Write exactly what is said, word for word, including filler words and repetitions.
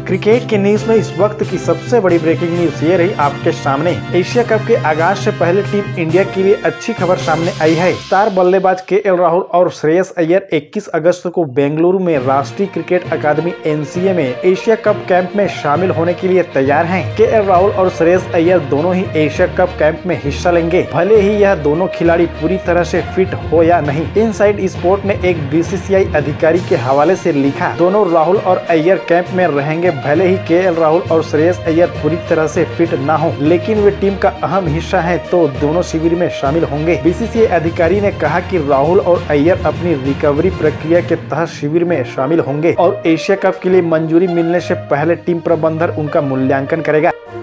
Cricket के news में इस वक्त की सबसे बड़ी ब्रेकिंग न्यूज ये रही आपके सामने। एशिया कप के आगाज से पहले टीम इंडिया के लिए अच्छी खबर सामने आई है। स्टार बल्लेबाज के एल राहुल और श्रेयस अय्यर इक्कीस अगस्त को बेंगलुरु में राष्ट्रीय क्रिकेट अकादमी एन सी ए में एशिया कप कैंप में शामिल होने के लिए तैयार हैं। के एल राहुल और श्रेयस अय्यर दोनों ही एशिया कप कैंप में हिस्सा लेंगे, भले ही यह दोनों खिलाड़ी पूरी तरह से फिट हो या नहीं। इनसाइड स्पोर्ट ने एक बी सी सी आई अधिकारी के हवाले से लिखा, दोनों राहुल और अय्यर कैंप में रहेंगे, भले ही के एल राहुल और श्रेयस अय्यर पूरी तरह से फिट ना हो, लेकिन वे टीम का अहम हिस्सा हैं, तो दोनों शिविर में शामिल होंगे। बी सी सी आई अधिकारी ने कहा कि राहुल और अय्यर अपनी रिकवरी प्रक्रिया के तहत शिविर में शामिल होंगे और एशिया कप के लिए मंजूरी मिलने से पहले टीम प्रबंधन उनका मूल्यांकन करेगा।